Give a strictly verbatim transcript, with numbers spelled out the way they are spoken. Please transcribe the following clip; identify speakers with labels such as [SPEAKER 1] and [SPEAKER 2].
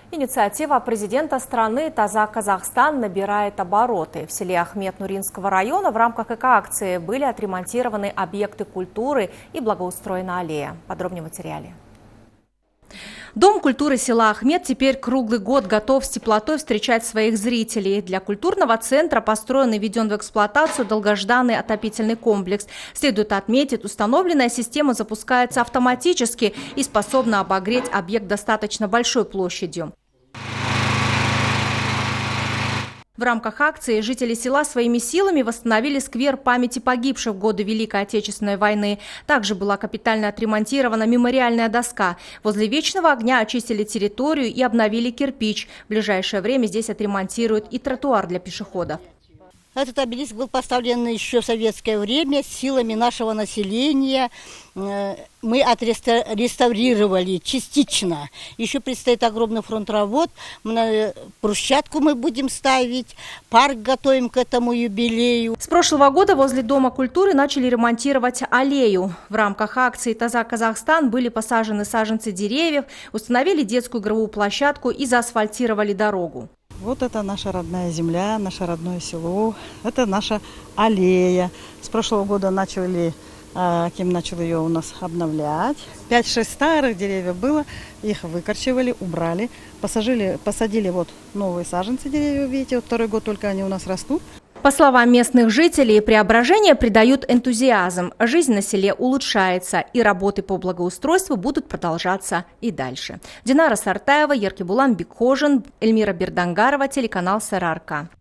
[SPEAKER 1] Инициатива президента страны «Таза Казахстан» набирает обороты. В селе Ахмет-Нуринского района в рамках эко-акции были отремонтированы объекты культуры и благоустроена аллея. Подробнее в материале.
[SPEAKER 2] Дом культуры села Ахмет теперь круглый год готов с теплотой встречать своих зрителей. Для культурного центра построен и введен в эксплуатацию долгожданный отопительный комплекс. Следует отметить, установленная система запускается автоматически и способна обогреть объект достаточно большой площадью. В рамках акции жители села своими силами восстановили сквер памяти погибших в годы Великой Отечественной войны. Также была капитально отремонтирована мемориальная доска. Возле Вечного огня очистили территорию и обновили кирпич. В ближайшее время здесь отремонтируют и тротуар для пешеходов.
[SPEAKER 3] Этот обелиск был поставлен еще в советское время силами нашего населения. Мы отреставрировали частично. Еще предстоит огромный фронт работ. Брусчатку мы будем ставить, парк готовим к этому юбилею.
[SPEAKER 2] С прошлого года возле Дома культуры начали ремонтировать аллею. В рамках акции «Таза Казахстан» были посажены саженцы деревьев, установили детскую игровую площадку и заасфальтировали дорогу.
[SPEAKER 4] Вот это наша родная земля, наше родное село, это наша аллея. С прошлого года начали, Ким начал ее у нас обновлять. пять-шесть старых деревьев было, их выкорчевали, убрали, посадили, посадили вот новые саженцы деревьев, видите, вот второй год только они у нас растут.
[SPEAKER 2] По словам местных жителей, преображения придают энтузиазм. Жизнь на селе улучшается, и работы по благоустройству будут продолжаться и дальше. Динара Сартаева, Еркебулан Бекхожин, Эльмира Бердангарова, телеканал Сарыарка.